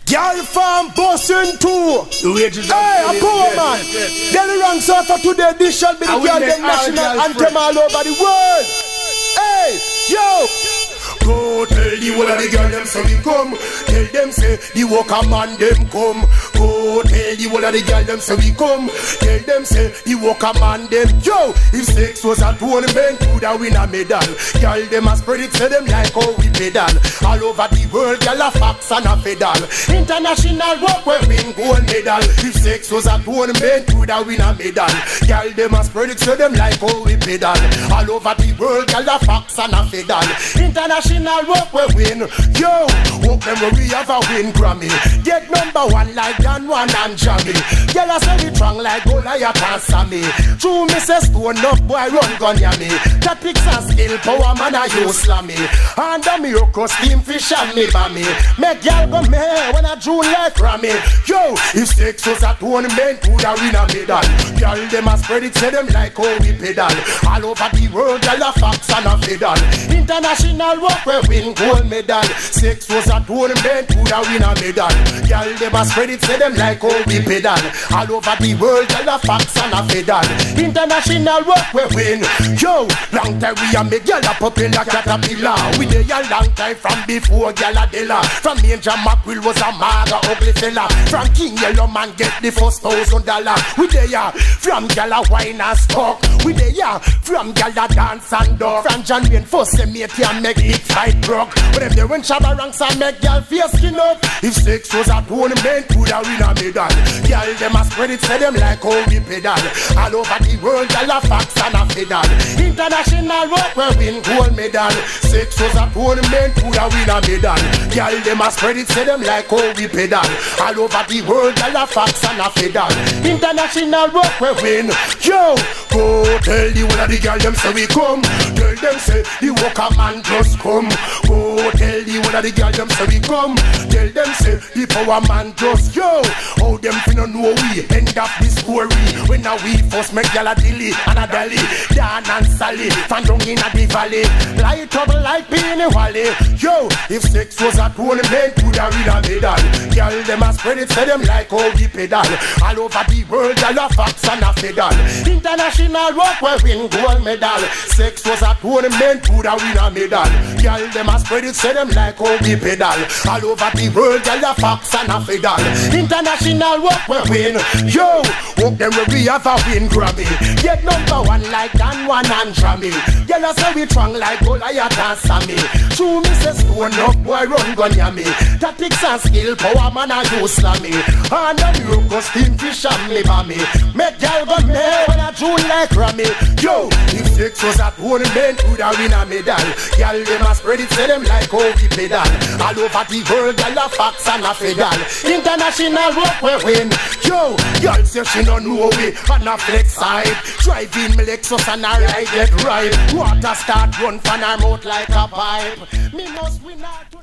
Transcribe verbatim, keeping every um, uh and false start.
Girl from Boston too. Hey, a poor man. Get the wrong sort for today. This shall be the girl them national anthem all over the world. Hey, yo. Go tell the whole of the girl them say we come. Tell them say the walker man them come. Go tell the whole of the girl them say we come. Tell them say the walker man them. Yo, if sex was a tournament, could I win a medal? Girl them a spread it, say them like how we pedal. All over the world, girl a fax and a pedal. International work we win gold medal. If sex was a tournament, could I win a medal? Girl them a spread it, say them like how we pedal. All over the world, girl a fax and a pedal. International work we win. Yo, hope them we have a win Grammy. Get number one like Dan One and Jammy. Girl a say we strong like Goliath and Sammy. True me say stone up boy run gun ya me. Tactics and skill power man a you slammy. Under me you steam fish and me bammy. Make girl go me when I drew like Rami. Yo, if sex was a tournament would a win a medal. Girl them a spread it say them like how we pedal. All over the world girl a fax and a pedal. International work we win gold medal. Sex was a tournament would a win a medal. Girl them a spread it say them like how we pedal. All over the world girl a fax and a pedal. International work we win. Yo, long time we a make girl a pop in a caterpillar. We dey a long time from before girl a della. From Major Macquill was a maga ugly fella. From King Yellow Man get the first thousand dollar. We dey a from girl a wine and stock. We dey a from girl a dance and dog. From John Wayne first say mate and make it fight broke. But them they win Shabba ranks and make girl face skin up. If sex was a tournament would a win a medal. Girl them a spread it say them like how we pedal. All over the world girl a fax and a pedal. International work we win gold medal. Sex was a tournament would a win a medal. Girl them a spread it say them like how we pedal. All over the world girl a fax and a pedal. International work we win. Yo, go tell the whole of the girl them say we come. Tell them say the walker man just come. Go tell the whole of the girl them say we come. Tell them say the power man just yo. How them finna know we end up this story. When now we first make y'all a dilly and a dally. Dan and Sally from down in a the valley. Light trouble like Peeny Wally. Yo, if sex was a tournament would a win a medal. Girl them a spread it say them like how we pedal. All over the world y'all a fax and a pedal. International work we win gold medal. Sex was a tournament would a win a medal. Girl them a spread it say them like how we pedal. All over the world y'all a fax and a pedal. International work we win. Yo, hope them we have a win Grammy. Get number one like Dan One and Jammy. Girl a say we strong like Goliath and Sammy. True me say stone up boy run gun ya me. Tactics and skill power man a you slammy. And them you go steam fish and me bammy. Make girl go me when I drew like Rami. Yo, if sex was a tournament would a win a medal. Girl them a spread it say them like how we pedal. All over the world girl a fax and a pedal. International work we win. Yo, girl say she no know we on a flex side. Driving me Lexus and I ride get right. Water start run from her mouth like a pipe. Me must win out.